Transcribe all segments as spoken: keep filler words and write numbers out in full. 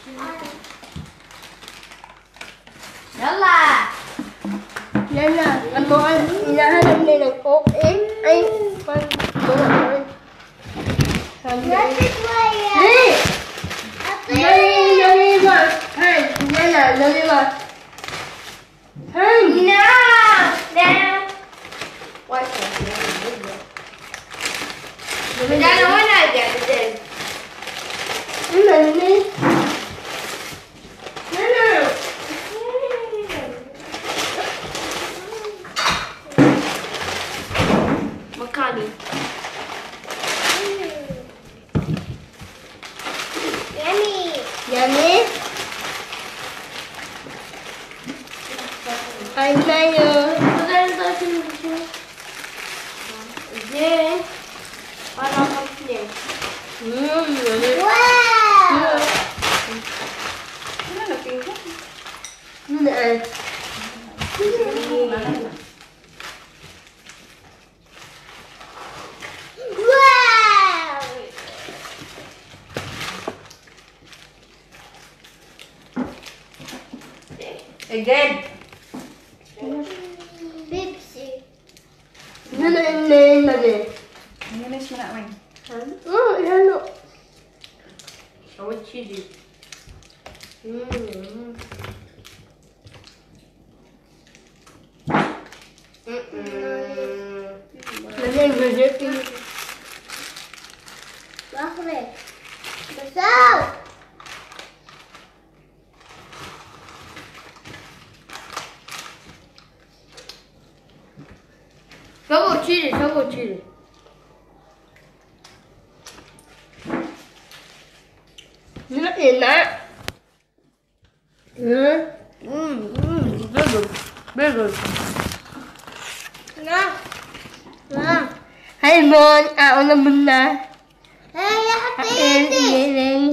Yalla! Yan na. Ang mga hinahanap nila ng O M ay pang mga sabi na. Hey! Dali, dali ba? Hey, yan na, dali ba? Hey! No! No! What's that? But I don't want to get it. Ano na, dali? Ano? Makani. Yummy. Yummy? Ay, tayo. Maganda ito siya. Then, parang complete. Mmm, dali. Wow! Ano na pinto? Naan. Wow! Again. Pepsi. Ano na, dali, dali. English mo na, Wayne. Oh, ihalo. I want chili. Mmm. Dali, dali. Bakit? Basaw! Sago chili, sago chili. Nila enak. Hmm. Hmm. Hmm. Very good. Very good. Na? Na? Hai Mon, ako naman na. Hey, Akin, hati-hati! iling.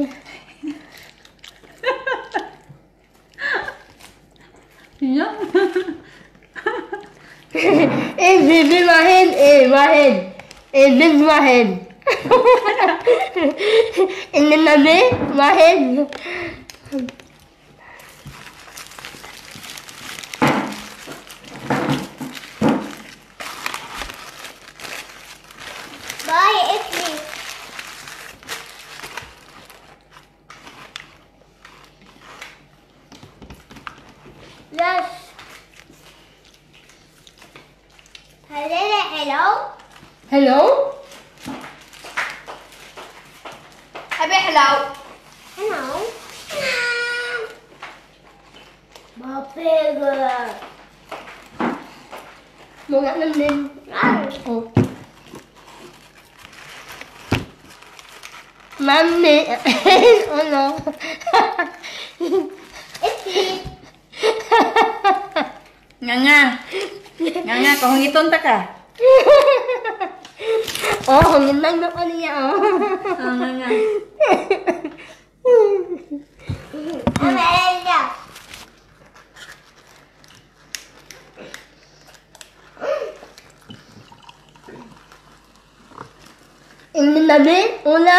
Yan. Eh, bibi mahin. Eh, mahin. Eh, bin mahin. Ini nabi, mahin. Bye, Italy. Yes. Hello, hello. Hello? Happy hello. Hello. Mapega. Mga namin. Oh. Mami. Oh no. Italy. Nga nga. Nga nga, kahungiton ta ka. Oh, hangin lang na niya, oh. Ah, nga nga. Amarilla. Ini nabi, una.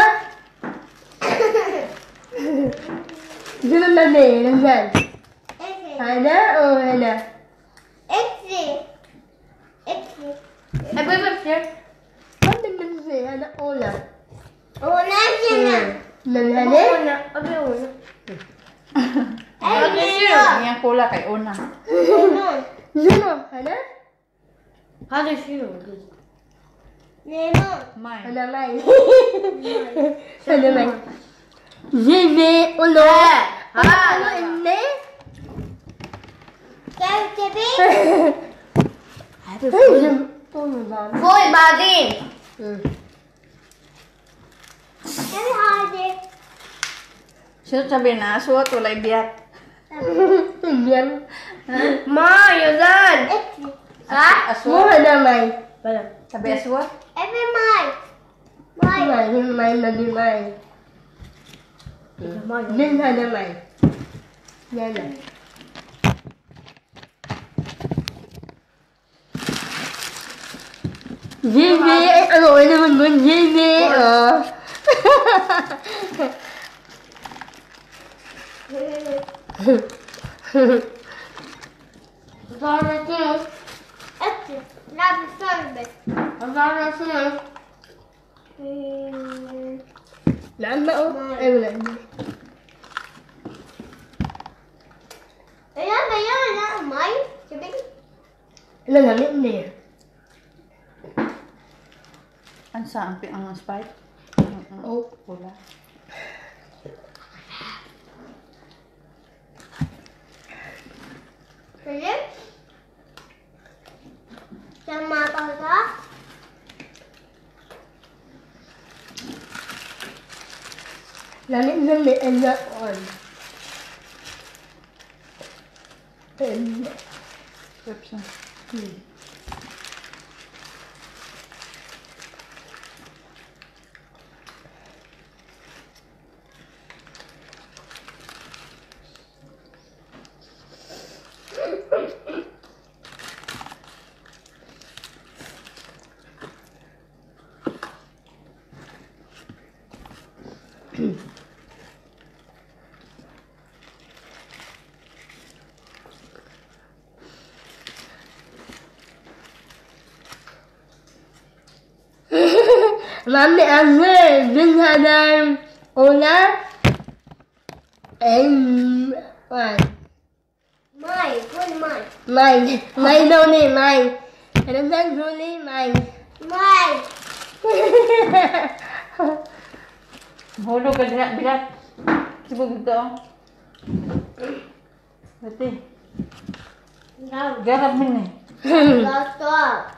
Dito nabi, nandiyan. Italy. Hana o hana? Italy. Italy. Ay, boy, boy, sir. Ano naman siya? Hana, una. Una siya na. Nanhane? Una. Abi una. Ano siya? Yang pula kay una. Una. Zino, hana? Hadi siya. Nemo. May. Hana, may. Hana, may. Zibi, ulo. Ha. Ano, hindi? Kaya tibi. Ay, zim. Ano ba? Boy, badin. Hmm. Kaya hadi. Siya sabi na, suot walay biyak. Yan. Ma, yun. Ha? Aswat. Mo, hana, may. Sabi aswat. Every May. May. May, may, nabi, may. Din, hana, may. Yan na. Jimmy! Ay, ano ka naman mo, Jimmy? Oh. Masarap sa'yo. Ecco, la serve. Masarap sa'yo. Mm. Laan ba oh? Ay, wala. Ayan, ayan, ayan. May? Sabi ko. Ilan lang yun eh. Ang saan ang Sprite? Oh. Pula. Sige. Sama pa ka? Langit na may ella on. Ella. Chips na. Hmm. Mami Angel, binhadan una and one. May, good may. Mine. Mine daw ni, mine. Ano ba Julie? Mine. May. Hulog ka dila, bilat. Sibog ito. Dati. Now, Garap min eh. stop.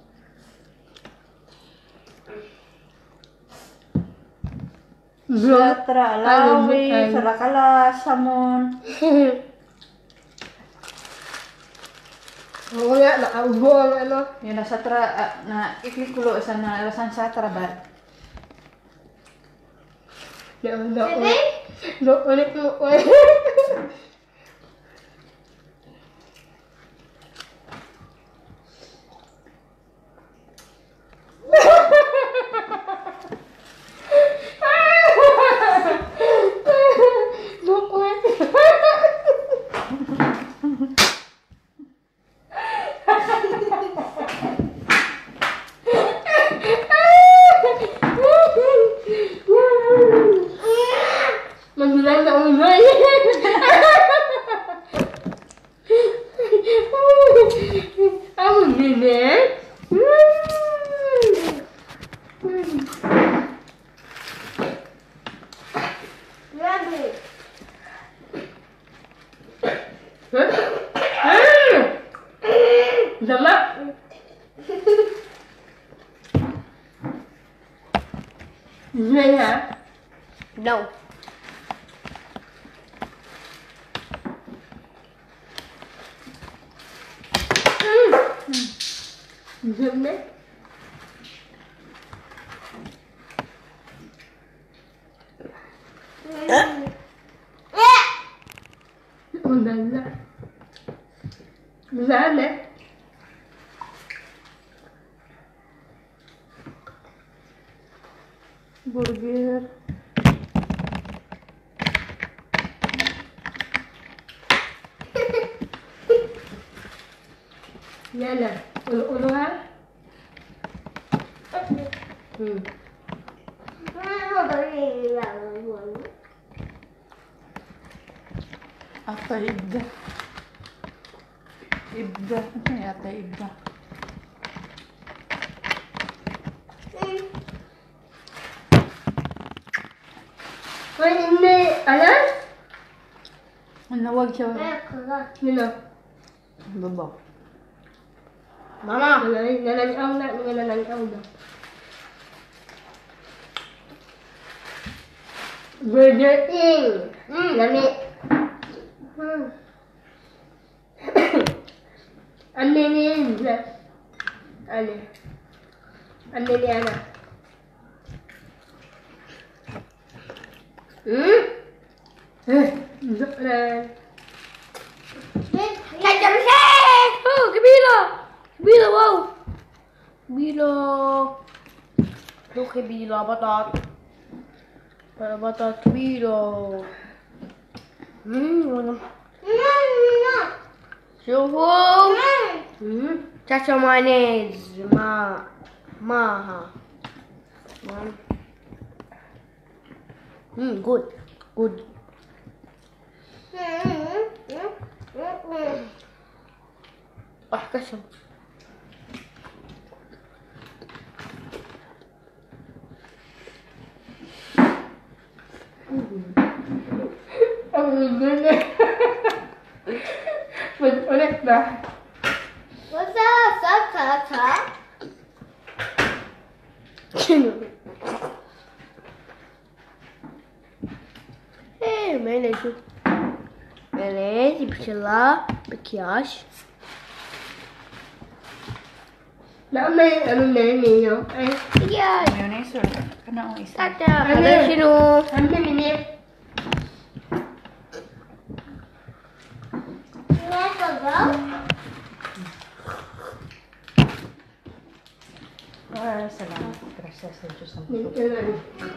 Bro. Satra, Lawi, Sarakala, Samon. Oo nga, nakaubo ang ano. Yun na Satra, ah, na iklikulo sa na alasan Satra ba? Doon, doon. Sabi? Doon ulit mo. Magbilang na umay. Ang bilis. Ready. Sama. Gimana ya? No. Gimana? Udah lah. Gimana? Burger. Yan na. Ulo-ulo ha? Hmm. Ata ibda. Ibda. Ano yung ata ibda? Ay, hindi. Alam? Ang nawag siya. Yun na. Baba. Mama! Nananayaw na. Nananayaw na. Burger King! Hmm, lami. Hmm. Ano yun? Ano? Ano ni Ana? Hmm? Eh, na. Kajam siya! Oh, kabila! Kabila, wow! Kabila! Ito kabila, batat. Para batat, kabila. Hmm, wala. Suhu. Hmm. Caca manis. Ma. Ma. Ha. Ma. Hmm, good. Good. Ah, kasam. Ang ganda. Ulit ba? What's that? Ta ta ta. Hey, मैंने जो मैंने ये पिछला पिक्याश Naman ano na niyo? Ay, पिक्याश Mayonnaise or ano ang isa? tata ada sino ano minit? Ah, salamat. Gracias sa Diyos ng Minit puso. na.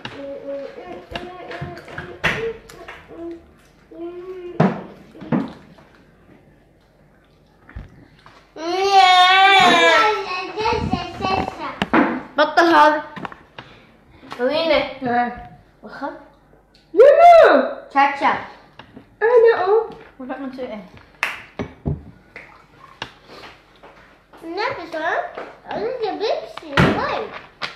بطل هذا وينه Ah. وخذ Lulu! تشاتشا Ano oh? Wala man siya eh. نفس ها أنا بيبسي طيب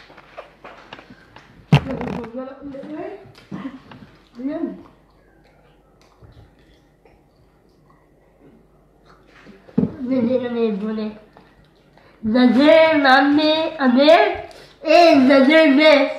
Ayan. Hindi na may bune. Zazer nami ane eh zazer bes.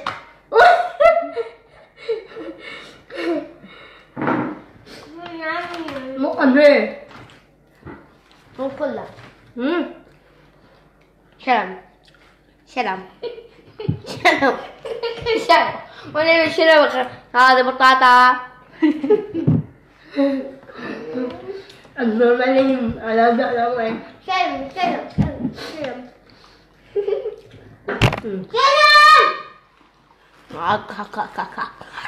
Mo ane. مو كله Hmm. سلام سلام سلام سلام وانا بشيله هذا بطاطا Ang normal yung alaga lang eh. سلام سلام سلام Hmm. سلام أكاكاكاكا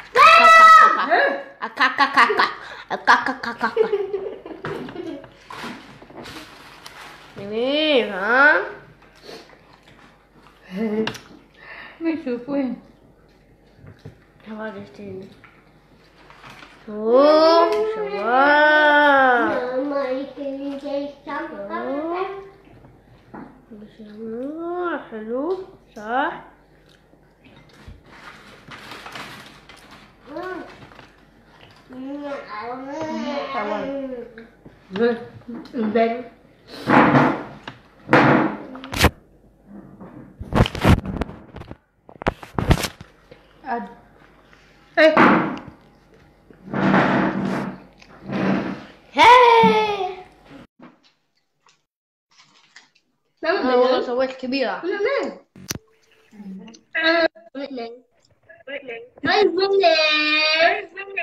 أكاكاكاكا أكاكاكاكا ini ha May supo eh. apa di sini oh sama oh حلو صح Good. And then, Ad. eh, hey tama ba والله yun? سويت كبيرة Ano na? Ah, wait lang. Wait lang. Hi, Buller!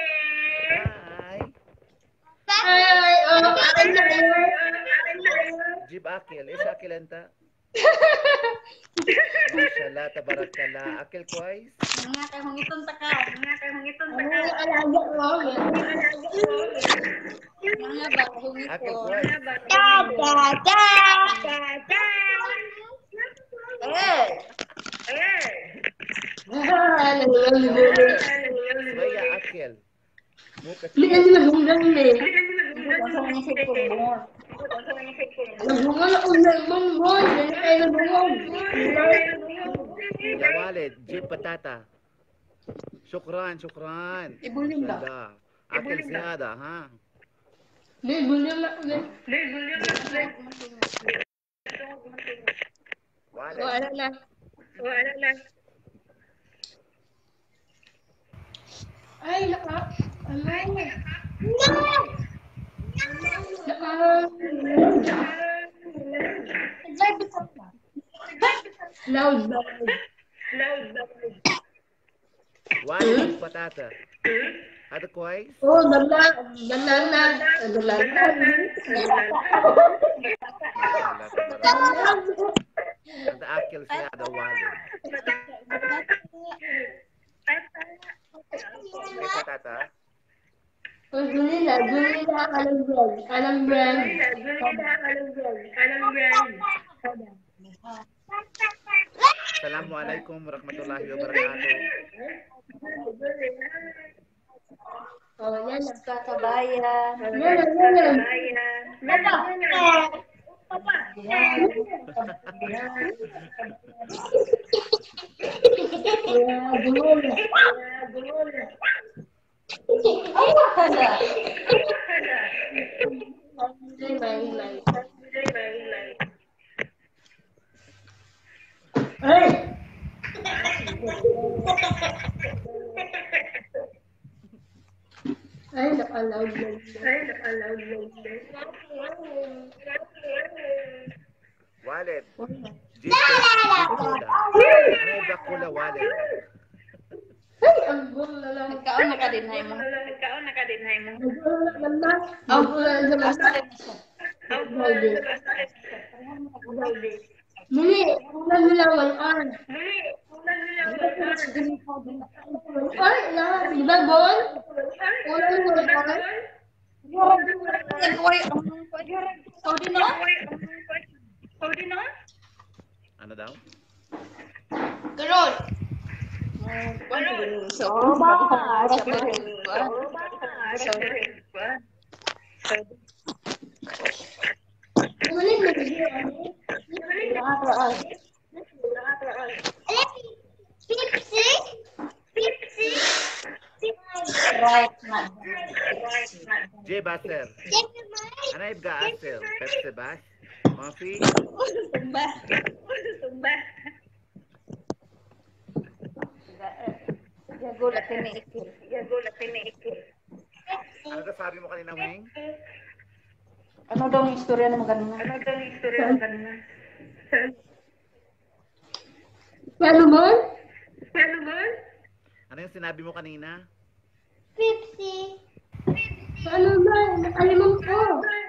هاي Hi, oh, akin na yun. جيب اكل ايش اكل انت؟ ما شاء الله تبارك الله اكل كويس Ano yung alaga mo? اكل كويس Ah, nangyayari. شوية اكل مو Hindi كثير kasi nahunggan eh. Nahungan ako ng bongbong. Hindi kayo nabungong. يا والد جيب بطاطا شكرا شكرا Ibulim ما ba? شاء الله اكل زيادة ها Hindi, bunyan na ulit. والد Wala na. Wala na. Ay, naka... Ano? No! Loud ba? والد بطاطا هذا كويس Oh, dala. Dala na. Dala na. هذا اكل زيادة والد كيف بطاطا Oh, Junila, Junila, anong brand? Anong brand? Assalamualaikum warahmatullahi wabarakatuh. Oh, yan na. Kakabayan. Yan na, yan na. Yeah, Junila. Himay, himay. Ay! Ay, naka-loud lang. Wallet. Jito. Ano ba kula wallet? Ay, ang gulo na lang. Kaon na ka din, hay mo. Ang gulo na lang. Ang gulo na lang. Muli, ulan nila one hour. Ay, na, di ba, Bon? Ulan nila one hour. Ano daw? Karon. Muli, muli. Right, man. J Baser. Ano yung ga-aser? Pepsi Bas? Coffee? Tumba. Jago la tiniikil. Ano ka sabi mo kanina, Wing? Ano daw ang istorya ng kanina? Ano ba? Ano yung sinabi mo kanina? Ano ba? Nakalimang ko.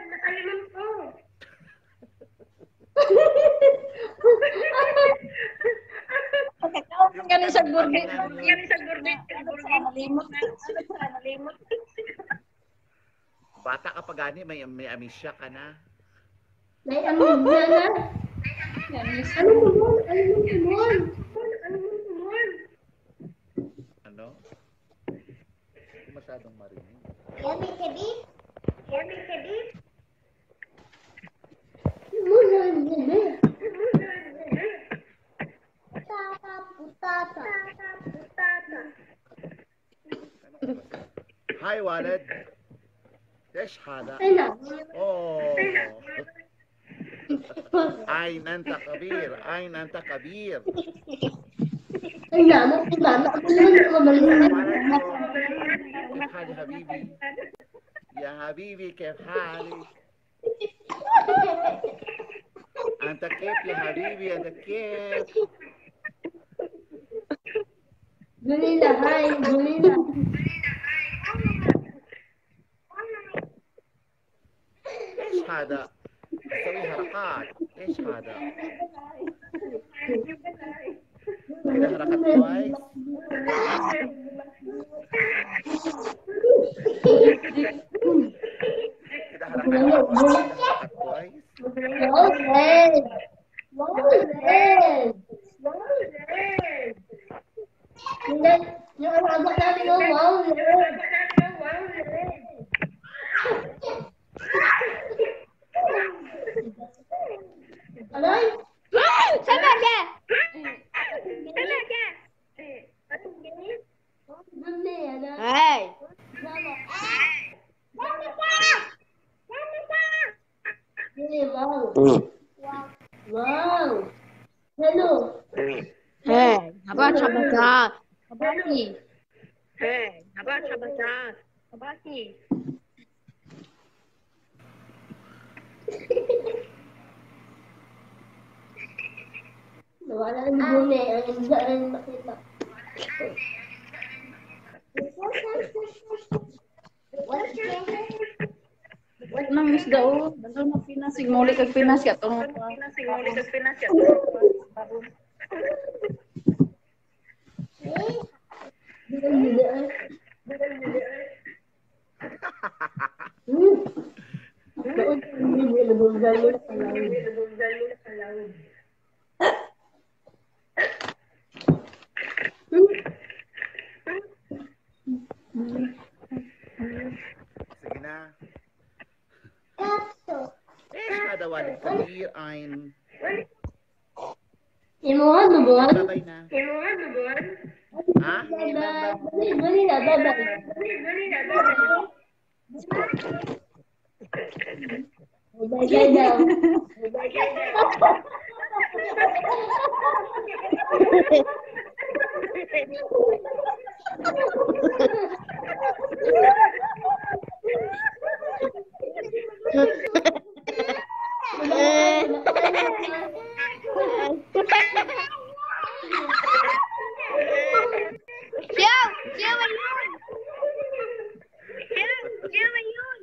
Ganun sa gurbi. Nalimot. Bata ka pa gani, may, may amisya ka na. May amnesia na. Ano mo mo? Ano mo mo? Ano? Hindi masyadong marinig. Muna, hindi. Hi, Wallet. Yes, hada. Ay na. Oh. Ayn anta kabir. Ayn anta kabir. Ay na, mapuna. Mapuna ako maliit. كيف حالي حبيبي يا حبيبي كيف حالك أنت كيف يا حبيبي أنت كيف Junila, hi, Junila. إيش هذا تسوي حركات إيش هذا كده حركات كويس كده حركات حركات كويس Well said. Well said. Well said. Hindi, yung alaga namin, oh, wow, said. Alay? Sama ka! Hindi, ano? Hey! Hindi, wow. Wow. Hello. Hey! Haba sabata! Habaki! Hey! Haba sabata! Habaki! Nawala ang gune. Ang daan makita. Wala nang isda o. Dalo na Pinas. Sigmuli kag Pinas ka. Itong Hindi, hindi. Nagulgal mo na sa laod. Nagulgal mo na sa laod. Sige na. Eh, kada walid kabir ein. Imuha dubon. Babay na. Imuha dubon. Ha? Bye-bye. Dali na, bye-bye. Dali na, bye-bye. Bye-bye daw. Bye-bye daw. Siyaw! Siyaw ayun! Siyaw! Siyaw ayun!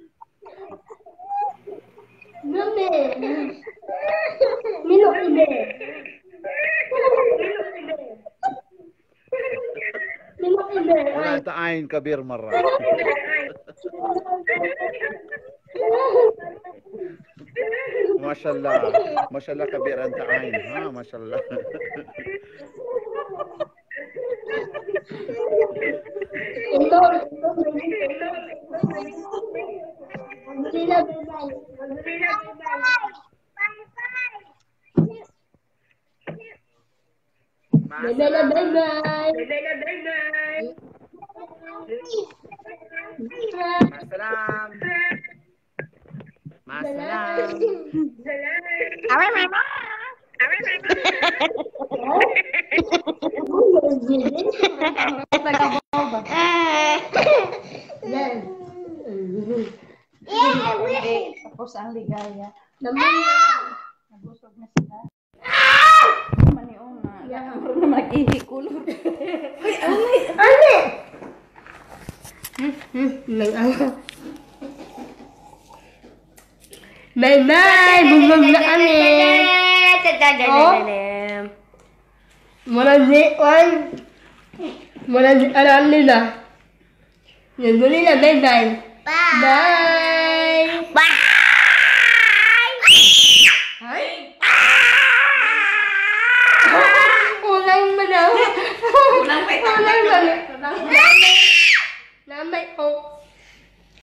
Nome. Mino ibe. Mino ibe. Wala ta ein kabir marra. Mashallah. Mashallah kabir anta ein. Ha, mashallah. Ito. Sila bye-bye. Sila bye-bye. Bye-bye, bye-bye. Bye-bye, bye-bye. Masalam. Masalam. Aray, mama! Aray, mama! Tapos ang ligaya. Naman. Nabusog na sila. Maniong na. Meron na maghihikulor. Ano? Nag-ano? Bye-bye! Bubog na kami! Oh? Mula di, one. Mula di, alam nila. Yan doon nila, bye-bye. Bye! Bye! Ay? Ulang mo daw. Ulang pa ito. Ulang mo. Ulang mo. Lamay ko.